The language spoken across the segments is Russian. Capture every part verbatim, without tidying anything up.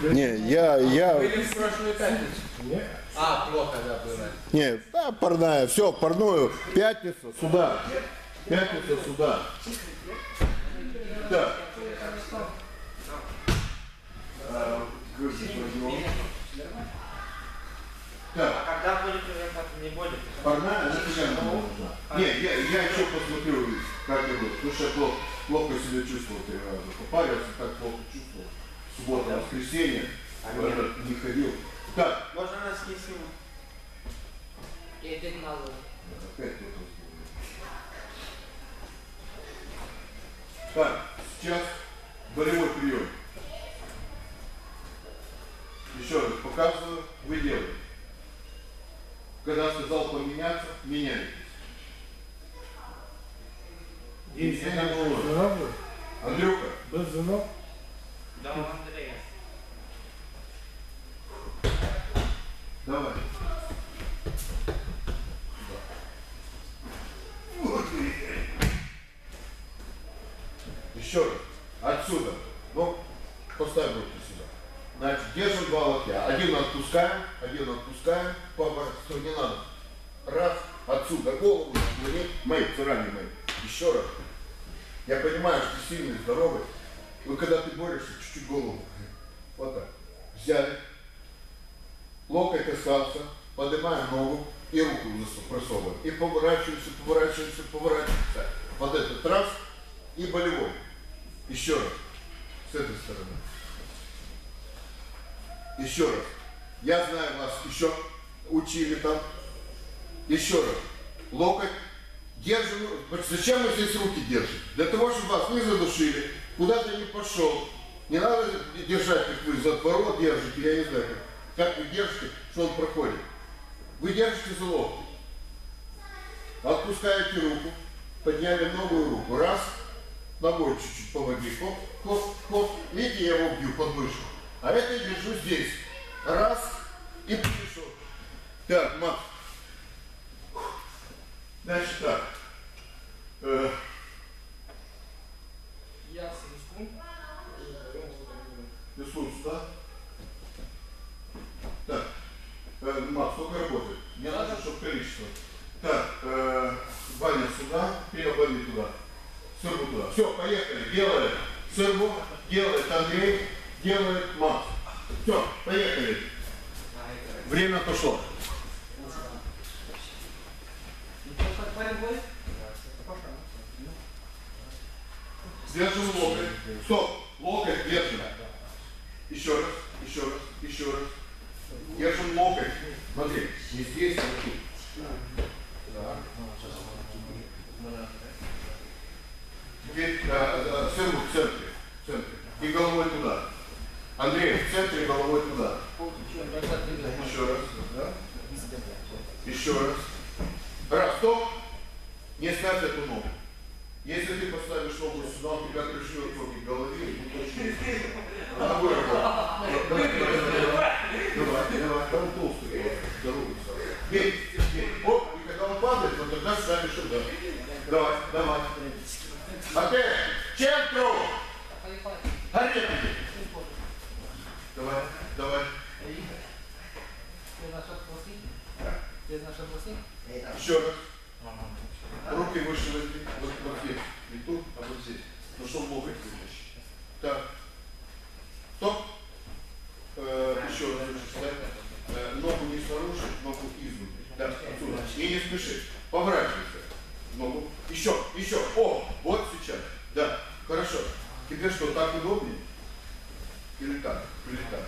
Не, я, я... Были в прошлую пятницу. А, плохо, да, было. Не, да, парная, все, парную. Пятница, сюда. Пятница, сюда. Да. Так. А когда будет уже как не будет? Парная, нафига нам нужна? Не, я, я еще посмотрю, как это будет, потому что я плохо, плохо себя чувствовал три раза. Попарился, так плохо чувствовал. Суббота, воскресенье, А в этот не ходил. Так. Можно носки сниму. И опять надо. Опять кто-то сделал. Так, сейчас болевой прием. Еще раз показываю, вы делаете. Когда сказал поменяться, меняйтесь. Есть Меняйте. Андрюха. Без звонок? Да, у Андрея. Давай. Еще раз. Отсюда. Ну, поставь руки сюда. Значит, держим два локтя. Один отпускаем, один отпускаем. Папа, что не надо. Раз. Отсюда. Голову наклони. Мэй, царами мэй. Еще раз. Я понимаю, что ты сильный, здоровый. Но когда ты борешься, чуть-чуть голову. Вот так. Взяли. Локоть касался. Поднимаем ногу и руку просовываем. И поворачиваемся, поворачиваемся, поворачиваемся. Вот этот раз. И болевой. Еще раз. С этой стороны. Еще раз. Я знаю, вас еще учили там. Еще раз. Локоть. Держим. Зачем мы здесь руки держим? Для того, чтобы вас не задушили. Куда-то не пошел. Не надо держать, как вы за отворот держите. Я не знаю, как, как вы держите, что он проходит. Вы держите за локоть. Отпускаете руку. Подняли новую руку. Раз. Ногой чуть-чуть помоги. Хоп, хоп, хоп. Видите, я его бью под мышку. А это я держу здесь. Раз. И пришел. Так, Макс. Значит так. Э. Я с риском. Рисуем сюда. Так. Э, Макс, сколько работает? Мне надо, чтобы количество. Так, э, Ваня сюда, Ваня туда. Сырбу туда. Все, поехали. Делает Сырбу, делает Андрей, делает Макс. Все, поехали. Время пошло. Держим локоть. Стоп. Локоть держим. Еще раз, еще раз, еще раз. Держим локоть. Смотри, не здесь, а тут. Да. Теперь э, Сырбу в центре. В центре. И головой туда. Андрей, в центре, головой туда. Еще раз. Да? Еще раз. Раз, стоп. Не ставь эту ногу. Если ты поставишь ногу сюда, у тебя крышнет ноги в голове, и будет очень интересно. Она будет работать. Давай, давай, давай. Там толстый. Здоровый. Бей, бей. Оп, и когда он падает, вот тогда ставишь сюда. Давай, давай. Опять. Центру. Горит. Давай, давай. Ты наш отпускник? Ты наш отпускник? Еще раз. Руки выше возьми. Вот, вот здесь. Не тут, а вот здесь. Ну что локоть вытащить. Так. Стоп. Э, еще раз ставь. Э, ногу не снаружи, ногу изнутри. Да, отсюда. И не спеши. Поворачивайся. Ногу. Еще, еще. О, вот сейчас. Да, хорошо. Теперь что, так удобнее? Или так? Или так?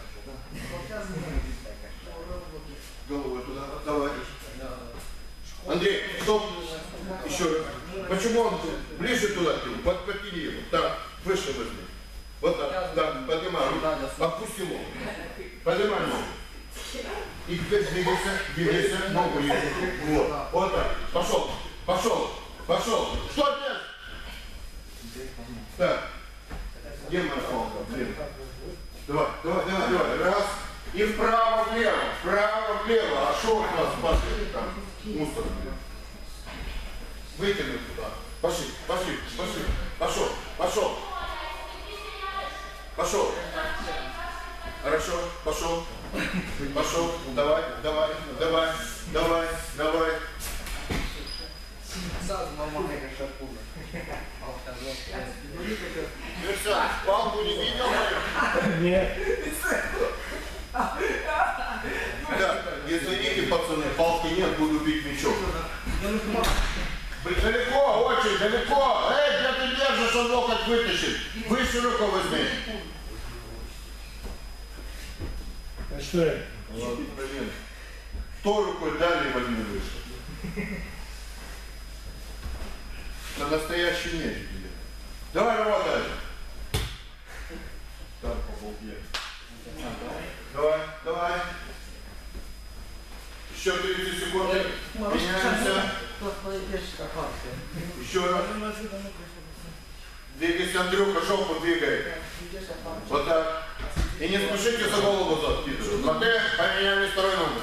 Головой туда. Давай. Андрей, стоп. Еще раз. Почему он ближе туда? Под, подтяни его. Так, выше возьми. Вот так. Так, поднимай руку. Отпусти ногу. Поднимай ногу. И теперь двигайся, двигайся, ногу ниже. Вот. Вот так. Пошел. Пошел. Пошел. Что здесь? Так. Где моя палка? Блин. Давай, давай, давай, давай. Раз. И вправо-влево. Вправо-влево. А что у нас пошли там? Мусор. Вытяни туда. Пошли, пошли, пошли. Пошел, пошел. Пошел. Хорошо, пошел. Пошел. Давай, давай, давай, давай, давай. Сразу мама как шапуга. Ну все, палку не видел? Нет. Да, извините, пацаны, палки нет, буду бить мячом. Далеко, очень далеко. Эй, где ты держишь, он локоть вытащит. Выше руку возьми. А что это? Ладно, блин. Той рукой далее возьми выше. Это настоящий меч. Давай, работай. Так, по полке. Давай, давай. Еще тридцать секунд. Меняемся. Еще раз. Двигайся, Андрюха, жопу двигай. Вот так. И не спешите за голову закидывать. Смотри, поменяли второй номер.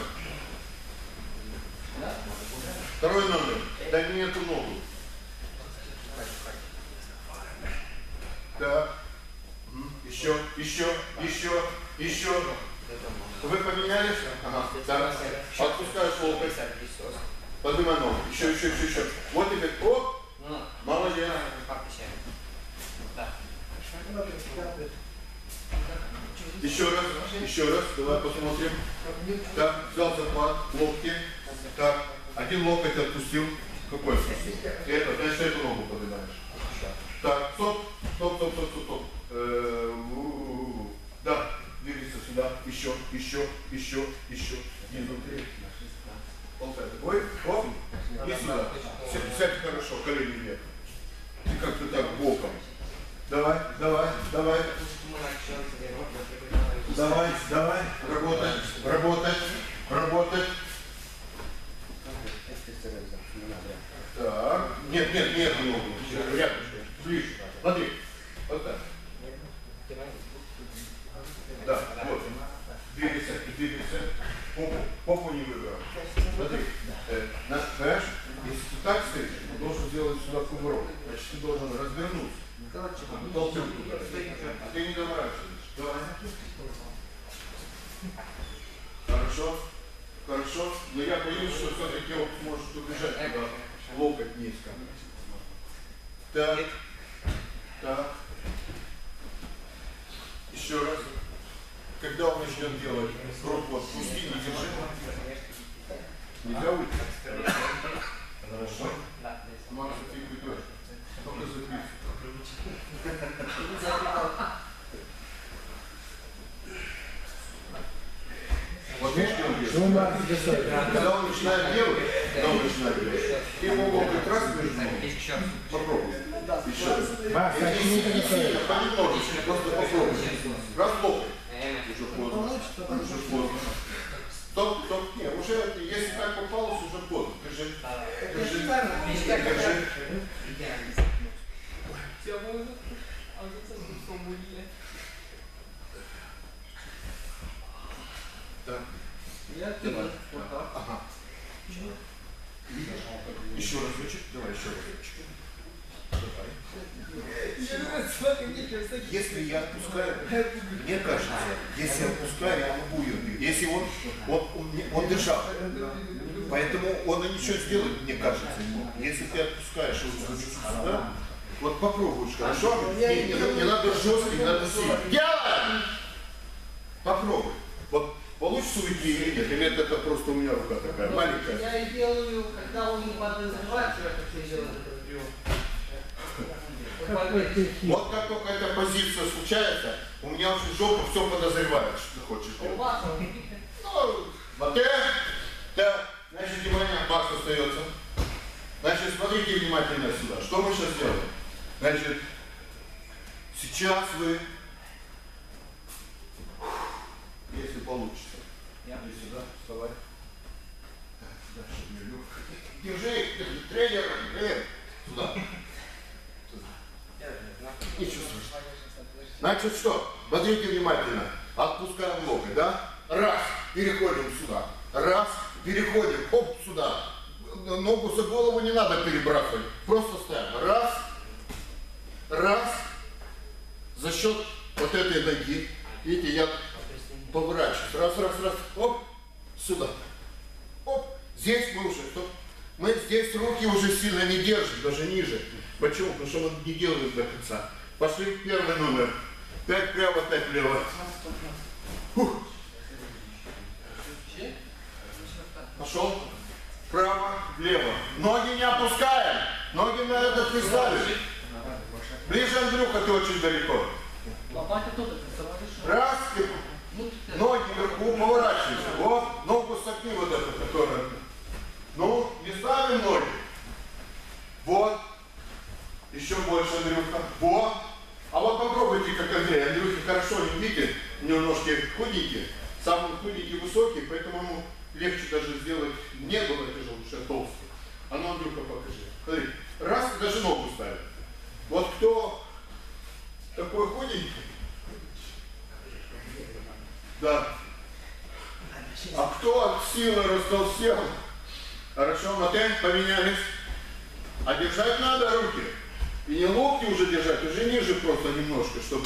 Второй номер. Дай мне эту ногу. Так. Еще, еще, еще, еще. Вы поменялись? Ага. Так. Отпускаешь локоть. Поднимай ногу. Еще, еще, еще, еще. Вот теперь. Оп. Молодец. Еще раз, еще раз. Давай посмотрим. Так, взял захват, локти. Так, один локоть отпустил. Какой отпустил? Это, значит, эту ногу поднимаешь. Так, стоп, стоп, стоп, стоп, стоп, стоп. Да, двигайся сюда. Еще, еще, еще, еще. Изнутри. Болтай. Ой, оп. И сюда. Сядь хорошо, колени вверх. И как-то так боком. Давай, давай, давай. Давай, давай. Работать, работать, работать. Так. Нет, нет, нет, ногу. Рядом. Ближе. Смотри. Вот так. Да, вот. Двигайся, двигайся. Попу, попу не выбирай. Смотри. Э, на, понимаешь, если ты так стоишь, ты должен сделать сюда кувырок. Значит, ты должен развернуться. Толчок туда. А ты не доморачиваешь. Давай. Хорошо. Хорошо. Но я боюсь, что все-таки он сможет убежать туда. Локоть низко. Так. Так. Еще раз. Когда он начнет делать круг, вот пусти, не держи. Нельзя уйти. Хорошо. Макс, ты идешь. Только записывай. Вот видишь, что он делает? Когда он начинает делать, когда он начинает делать, ты его локоть раз между ног. Попробуй. Еще раз. Если не сильно, понемножечку, просто попробуй. Раз локоть. Уже поздно. Уже поздно. Стоп, стоп. Нет, уже, если так попалось, уже поздно. Держи. Держи. Держи. Так. Давай. Ага. Еще разочек. Давай еще разочек. Давай. Если я отпускаю, мне кажется, если я отпускаю, я могу ее бить. Если он, он, он, он дышал. Поэтому он и ничего сделать, мне кажется. Если ты отпускаешь его сюда, вот попробуешь, хорошо? Не, не, не надо жестко, не надо сильно. Делай! Попробуй. Вот получится уйти или нет? Или это просто у меня рука такая маленькая? Я делаю, когда он не подозревает, что я хочу сделать этот прием. Вот как только эта позиция случается, у меня уже жопа все подозревает, что ты хочешь делать. Ну, вот это, да, значит, внимание, Макс остается. Значит, смотрите внимательно сюда. Что мы сейчас делаем? Значит, сейчас вы, если получится, иди сюда, вставай. Так, сюда, чтобы не лег. Держи, тренер, тренер, сюда. Не чувствуешь. Значит что? Смотрите внимательно. Отпускаем локоть, да? Раз, переходим сюда. Раз, переходим, хоп, сюда. Ногу за голову не надо перебрасывать. Просто ставим. Раз, раз. За счет вот этой ноги. Видите, я поворачиваюсь. Раз, раз, раз. Оп. Сюда. Оп. Здесь мы уже. Стоп. Мы здесь руки уже сильно не держим, даже ниже. Почему? Потому что мы не делаем до конца. Пошли в первый номер. Пять прямо, пять влево. Фух. Пошел. Вправо, влево. Ноги не опускаем. Ноги на это приставили. Ближе, Андрюха, ты очень далеко. Лопата тут, это Раз, и ноги вверху, поворачивайся. Вот, ногу согни вот эту, которая. Ну, не ставим ноги. Вот. Еще больше, Андрюха. Вот. А вот попробуйте, как Андрей. Андрюхе хорошо не видите, немножко худенький. Самый худенький высокий, поэтому ему легче даже сделать не было тяжело, потому что я толстый. А ну, Андрюха, покажи. Смотри, раз, даже ногу ставит. Вот кто такой худенький? Да. А кто от силы растолстел? Хорошо, Матей, поменялись. А держать надо руки. И не локти уже держать, уже ниже просто немножко, чтобы...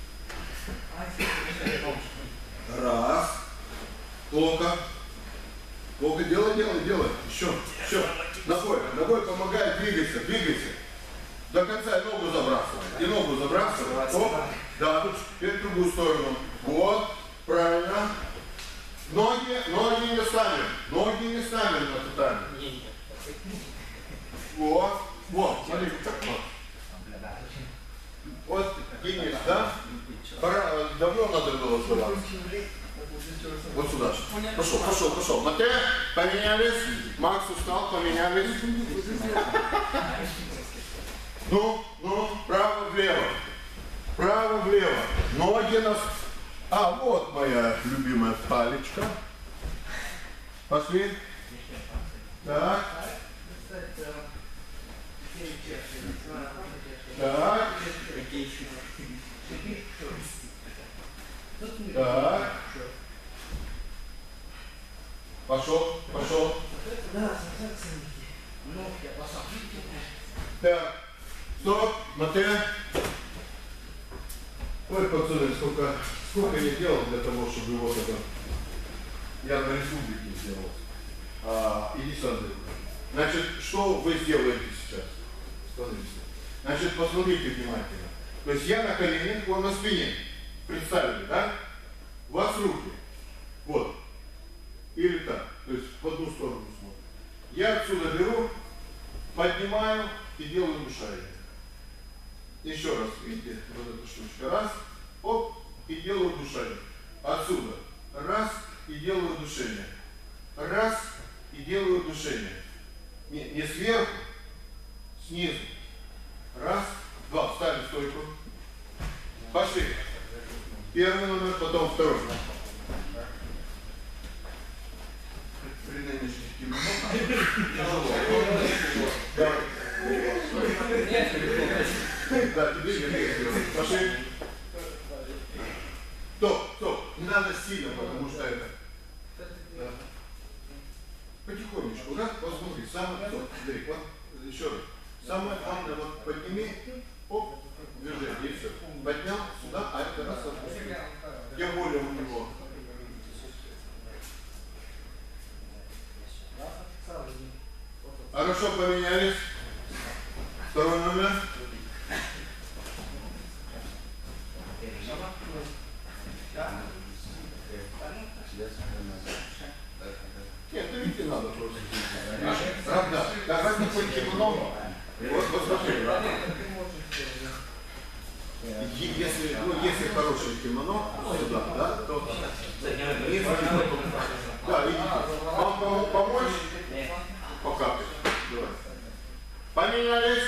Раз. Плохо. Плохо. Делай, делай, делай. Еще, еще. Ногой, ногой помогает, двигайся, двигайся. До конца ногу забрасывай. И ногу забрасывай. Оп. Да, теперь в другую сторону. Вот. Правильно. Ноги, ноги не ставим. Ноги не ставим на татами. Вот. Вот. Смотри, вот так вот. Вот, Денис, да? Пора, давно надо было сюда. Вот сюда. Пошел, пошел, пошел. Матей, поменялись. Макс устал, поменялись. Ну, ну, право-влево. Право-влево. Ноги нас... А, вот моя любимая палечка. Пошли. Так. Так. Так. Пошел, пошел. Так. Стоп, Матей. Ой, пацаны, сколько, сколько я делал для того, чтобы вот это... Я на республике сделал. А, иди сюда. Значит, что вы сделаете сейчас? Смотрите. Значит, посмотрите внимательно. То есть я на коленях, он на спине. Представили, да? У вас руки. Вот. Или так. То есть в одну сторону смотрим. Я отсюда беру, поднимаю и делаю душание. Еще раз, видите, вот эта штучка. Раз, оп, и делаю душение. Отсюда. Раз, и делаю душение. Раз, и делаю душение. Не, не сверху, снизу. Раз, два, встали в стойку. Пошли. Первый номер, потом второй. При нынешних кимоно тяжело. Да, тебе не делать. Пошли. Стоп, стоп. Не надо сильно, потому что это... Да. Потихонечку, да? Посмотри. Самое... Стоп, смотри, вот. Еще раз. Самое главное, вот подними. Оп. Движение. И все. Поднял сюда, а это раз отпустил. Тем более у него. Хорошо, поменялись. Второй номер. Нет, это видите, надо просто. Правда, давай какой кимоно. Вот, посмотри. Если, ну, если хорошее кимоно, сюда, да, то... Да, идите. Вам кому помочь? Пока. Давай. Поменялись.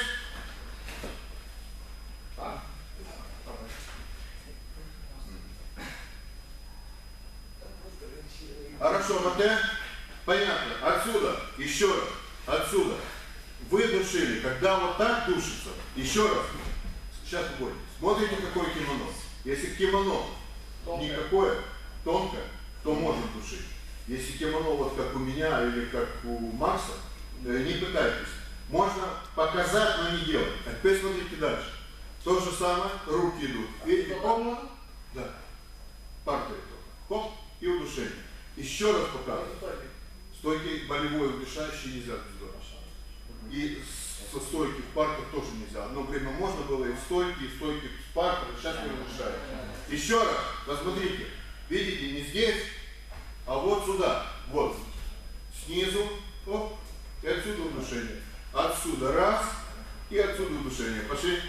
Хорошо, Матей. Понятно. Отсюда. Еще раз. Отсюда. Вы душили. Когда вот так душится. Еще раз. Сейчас будет. Смотрите, какое кимоно. Если кимоно никакое, тонкое, то можно душить. Если кимоно вот как у меня или как у Макса, не пытайтесь. Можно показать, но не делать. А теперь смотрите дальше. То же самое, руки идут. Видите? Оп. Да. Паркой только. Хоп, и удушение. Еще раз показываю. Стойки болевой удушающий нельзя туда. И со стойки в парках тоже нельзя. Одно время можно было и в стойке, и в стойке в парках, сейчас не удушает. Еще раз, посмотрите. Видите, не здесь, а вот сюда. Вот. Снизу, оп, и отсюда удушение. Отсюда раз, и отсюда удушение. Пошли.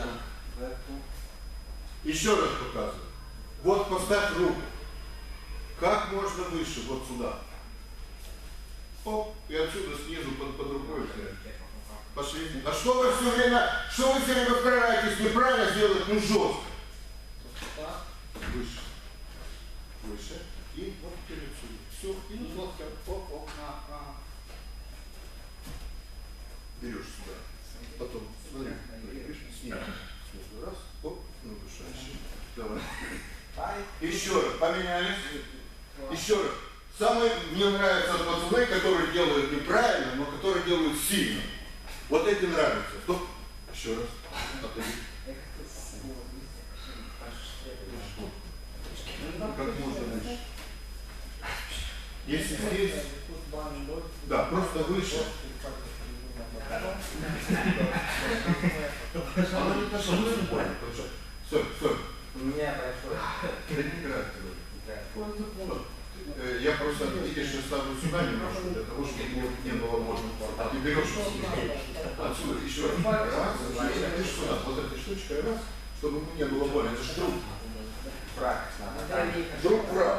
Еще раз показываю. Вот поставь руку. Как можно выше, вот сюда. Оп, и отсюда снизу под, под рукой. Пошли. А что вы все время, что вы все время стараетесь неправильно сделать, ну жестко. Выше. Выше. И вот перед сюда. Все, и локтя. Оп, оп. Берешь сюда. Потом, смотри, видишь, снизу. Снизу раз, оп, ну душающий. Давай. Еще раз, поменялись. Еще раз. Самые мне нравятся пацаны, которые делают неправильно, но которые делают сильно. Вот эти нравятся. Стоп. Еще раз. Отойди. Как можно выше. Если здесь, да, просто выше. Она не пошла, ну не понял. Стой, стой. У меня большой. Я просто, видишь, ставлю сюда немножко, для того, чтобы не было можно. А ты берешь отсюда еще раз. Раз, видишь сюда, вот этой штучкой раз, чтобы ему не было больно. Это же друг. Фраг. Друг прав.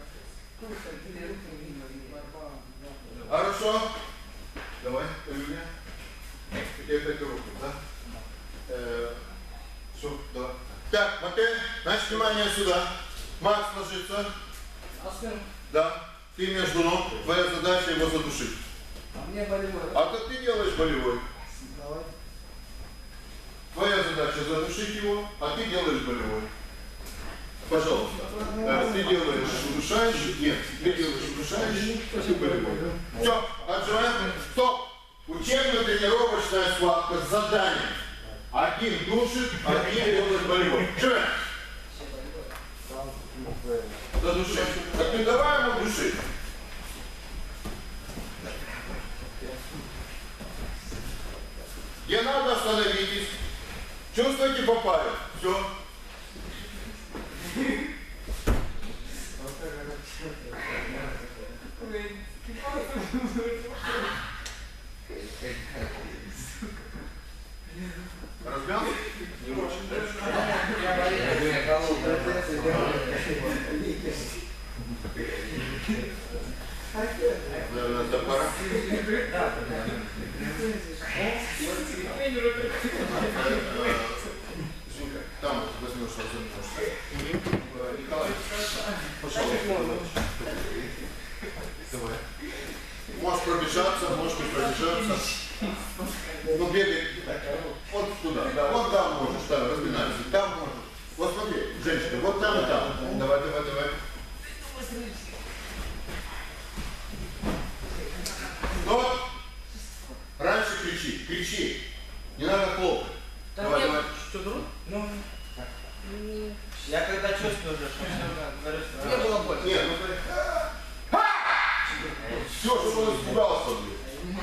Хорошо. Давай, Юля. Теперь опять руку, да? Э, все, давай. Так, Матвей, значит, внимание сюда. Макс ложится. Да. Ты между ног. Твоя задача его задушить. А мне болевой. А как ты делаешь болевой? Давай. Твоя задача задушить его, а ты делаешь болевой. Пожалуйста. Э, ты делаешь удушающий. Нет, ты делаешь удушающий, а ты болевой. Все, отжимаем. Стоп. Учебно-тренировочная схватка с заданием. Один душит, один делает болевой. Живем. Задуши. Так не давай ему душить. Где надо, остановитесь. Чувствуете, попали. Все. Разбил? Не очень. Наверное, это пора. Там возьмешь, возьмешь. Николай, пожалуйста. Давай. Можешь пробежаться, можешь не пробежаться. Ну, бегай. Вот туда. Да, вот там можешь, там, разминайся. Там можешь. Вот смотри, женщина, вот там и там. Давай, давай, давай. Вот. Раньше кричи, кричи. Не надо хлопать. Давай, давай. Что, друг? Ну, Я когда чувствую уже, что все говорю, что мне было больно. Нет, ну ты... Все, чтобы он испугался, блин.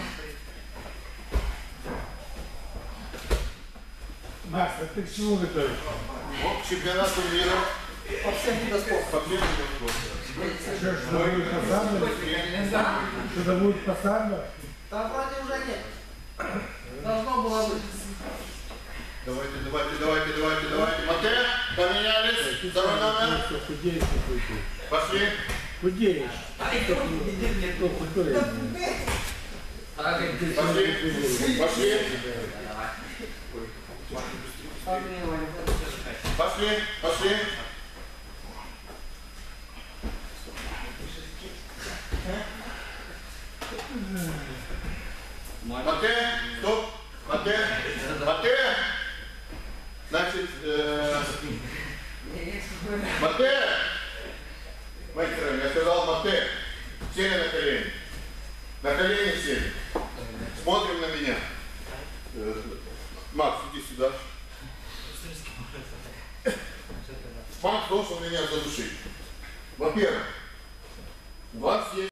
Макс, а ты к чему готовишь? Вот к чемпионату мира. По всем видам спорта. По всем видам спорта. Что, что-то будет посадно? Что-то будет посадно? Там вроде уже нет. Должно было быть. Давайте, давайте, давайте, давайте, давайте. Матвей, поменялись. Второй номер. Худеешь какой ты. Пошли. Худеешь. Кто худой? Пошли. Пошли. Пошли. Пошли. Матвей, стоп. Матвей. Матвей. Значит, э... Матвей. Мастер, я сказал Матвей. Сели на колени. На колени сели. Смотрим на меня. Макс, иди сюда. Макс должен меня задушить. Во-первых. Вера, у вас есть